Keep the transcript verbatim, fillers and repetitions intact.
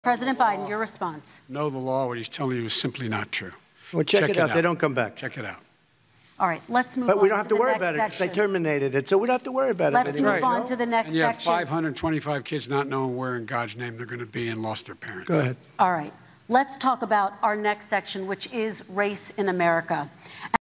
President Biden, your response. Know the law. What he's telling you is simply not true. Well, check, check it, it out. out. They don't come back. Check it out. All right, let's move but on. But we don't have to, to worry about section. it because they terminated it, so we don't have to worry about let's it. Let's anymore. move on to the next and you have section. five hundred twenty-five kids not knowing where in God's name they're going to be and lost their parents. Go ahead. All right, let's talk about our next section, which is race in America.